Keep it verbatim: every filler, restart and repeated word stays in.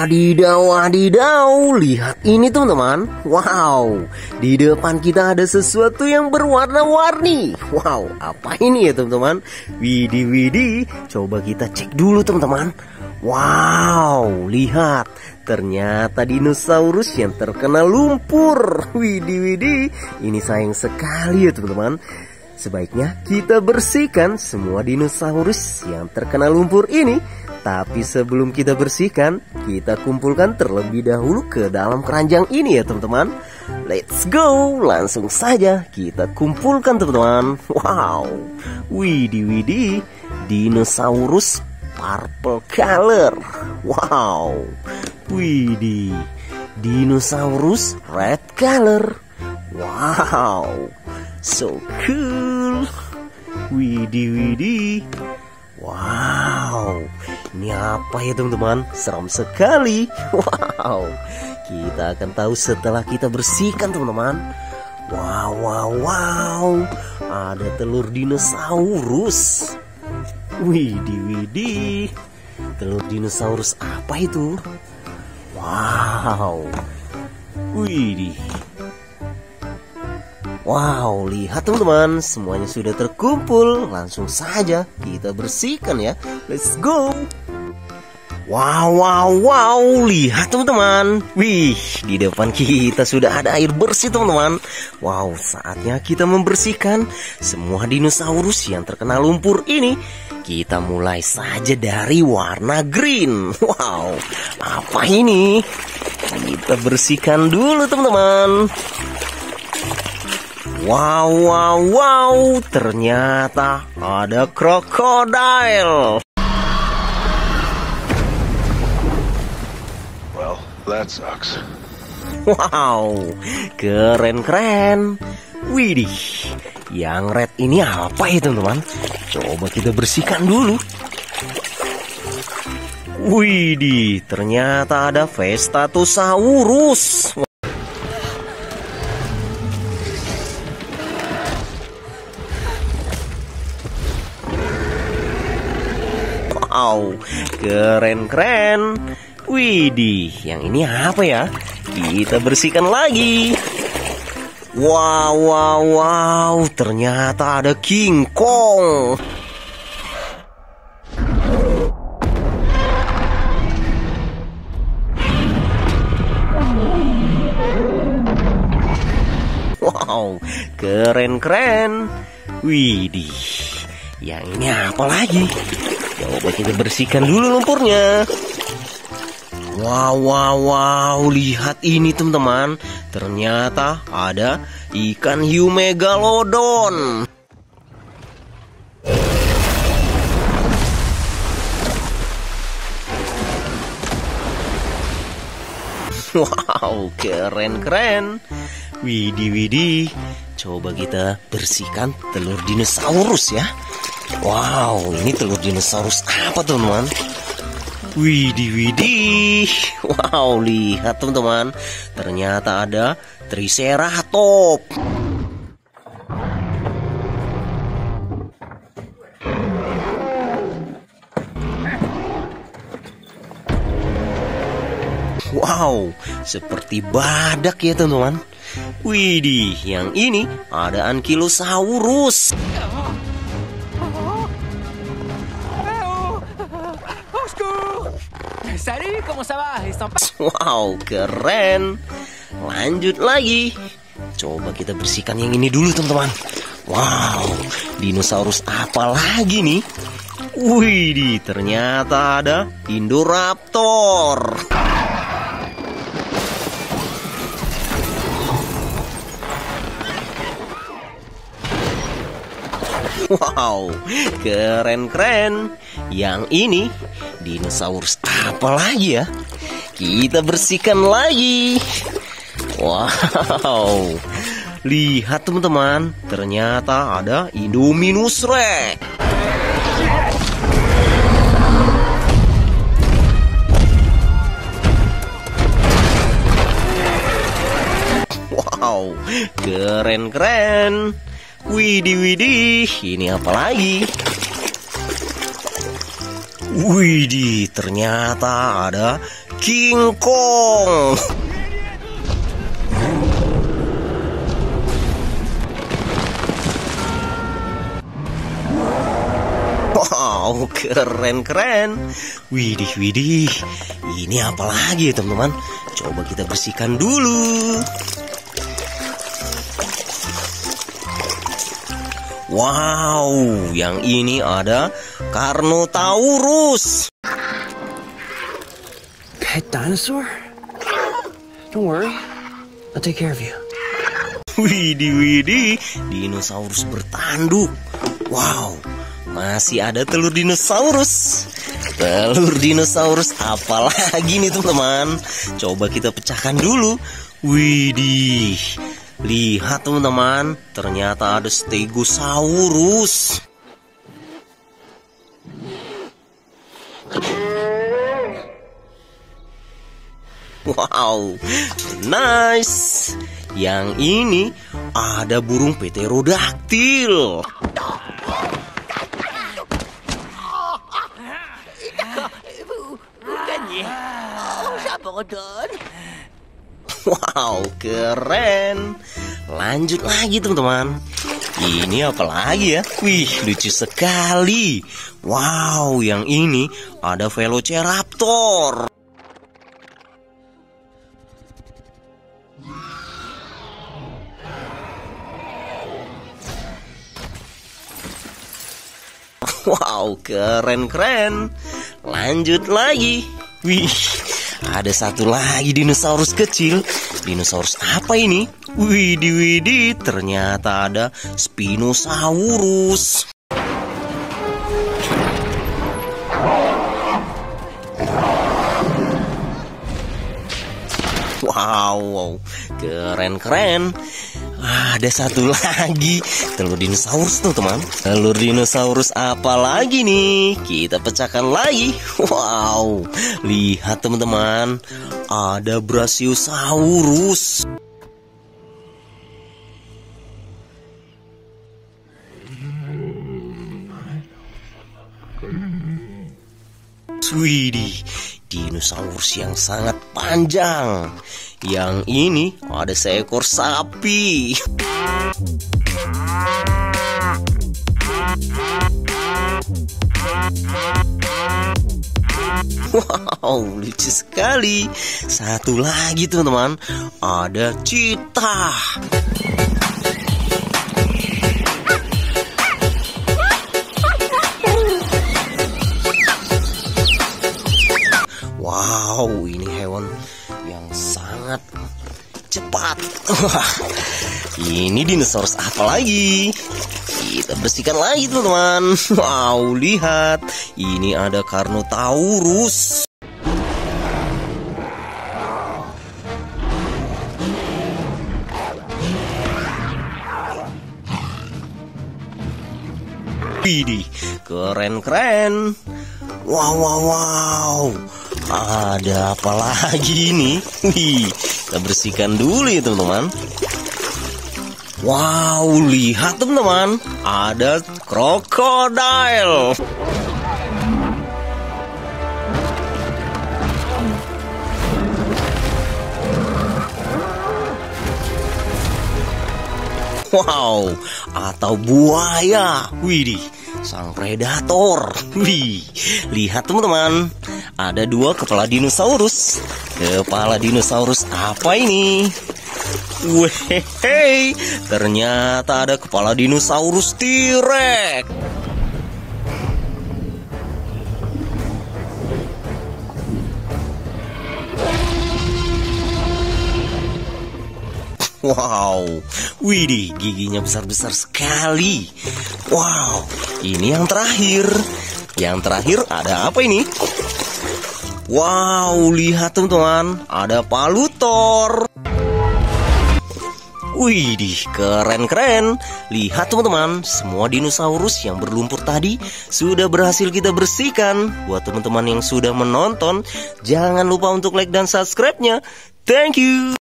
Wadidaw, wadidaw, lihat ini teman-teman. Wow, di depan kita ada sesuatu yang berwarna-warni. Wow, apa ini ya teman-teman? Widih, widih, coba kita cek dulu teman-teman. Wow, lihat, ternyata dinosaurus yang terkena lumpur. Widih, widih, ini sayang sekali ya teman-teman. Sebaiknya kita bersihkan semua dinosaurus yang terkena lumpur ini. Tapi sebelum kita bersihkan, kita kumpulkan terlebih dahulu ke dalam keranjang ini ya teman-teman. Let's go, langsung saja kita kumpulkan teman-teman. Wow, widih widih, dinosaurus purple color. Wow, widih, dinosaurus red color. Wow, so cool. Widih widih. Wow, ini apa ya teman-teman? Seram sekali. Wow, kita akan tahu setelah kita bersihkan teman-teman. Wow, wow, wow, ada telur dinosaurus. Widih, widih, telur dinosaurus apa itu? Wow, widih. Wow, lihat teman-teman, semuanya sudah terkumpul. Langsung saja kita bersihkan ya. Let's go. Wow, wow, wow, lihat teman-teman. Wih, di depan kita sudah ada air bersih teman-teman. Wow, saatnya kita membersihkan semua dinosaurus yang terkena lumpur ini. Kita mulai saja dari warna green. Wow, apa ini? Kita bersihkan dulu teman-teman. Wow, wow, wow, ternyata ada krokodil. Well, that sucks. Wow, keren-keren. Widih, yang red ini apa ya teman-teman? Coba kita bersihkan dulu. Widih, ternyata ada Vestatosaurus. Wow, keren-keren. Widih, yang ini apa ya? Kita bersihkan lagi. Wow, wow, wow, ternyata ada King Kong. Wow, keren-keren. Widih, yang ini apa lagi? Coba kita bersihkan dulu lumpurnya. Wow, wow, wow, lihat ini teman-teman. Ternyata ada ikan hiu megalodon. Wow, keren-keren. Widih, widih. Coba kita bersihkan telur dinosaurus ya. Wow, ini telur dinosaurus apa teman-teman? Widih, widih. Wow, lihat teman-teman. Ternyata ada Triceratops. Wow, seperti badak ya teman-teman. Widih, yang ini ada Ankylosaurus. Wow, keren. Lanjut lagi. Coba kita bersihkan yang ini dulu teman-teman. Wow, dinosaurus apa lagi nih? Widih, ternyata ada Indoraptor. Wow, keren-keren. Yang ini dinosaurus apa lagi ya? Kita bersihkan lagi. Wow, lihat teman-teman. Ternyata ada Indominus Rex. Wow, keren-keren. Widih, widih, ini apa lagi? Widih, ternyata ada King Kong. Wow, keren-keren. Widih, widih. Ini apa lagi ya teman-teman? Coba kita bersihkan dulu. Wow, yang ini ada Carnotaurus. Pet dinosaur? Don't worry, I'll take care of you. Widih, widih. Dinosaurus bertanduk. Wow, masih ada telur dinosaurus. Telur dinosaurus apalagi nih teman-teman? Coba kita pecahkan dulu. Widih, lihat teman-teman, ternyata ada Stegosaurus. Wow, nice. Yang ini ada burung pterodaktil. Wow, keren. Lanjut lagi teman-teman. Ini apa lagi ya? Wih, lucu sekali. Wow, yang ini ada Velociraptor. Wow, keren-keren. Lanjut lagi. Wih, ada satu lagi dinosaurus kecil. Dinosaurus apa ini? Widih, widih, ternyata ada Spinosaurus. Wow, keren-keren. Ada satu lagi telur dinosaurus tuh teman. Telur dinosaurus apa lagi nih? Kita pecahkan lagi. Wow, lihat teman-teman, ada Brachiosaurus. Widih, dinosaurus yang sangat panjang. Yang ini ada seekor sapi. Wow, lucu sekali. Satu lagi teman-teman, ada cheetah. Wow, ini hewan yang sangat cepat. Ini dinosaurus apa lagi? Kita bersihkan lagi teman-teman. Wow, lihat. Ini ada Carnotaurus. Widih, keren-keren. Wow, wow, wow. Ada apa lagi nih? Wih, kita bersihkan dulu ya teman-teman. Wow, lihat teman-teman, ada krokodil. Wow, atau buaya. Widih, sang predator. Wih, lihat teman-teman, ada dua kepala dinosaurus. Kepala dinosaurus apa ini? Weh, ternyata ada kepala dinosaurus T-Rex. Wow, widih, giginya besar-besar sekali. Wow, ini yang terakhir. Yang terakhir ada apa ini? Wow, lihat teman-teman, ada palutor. Widih, keren-keren. Lihat teman-teman, semua dinosaurus yang berlumpur tadi sudah berhasil kita bersihkan. Buat teman-teman yang sudah menonton, jangan lupa untuk like dan subscribe-nya. Thank you.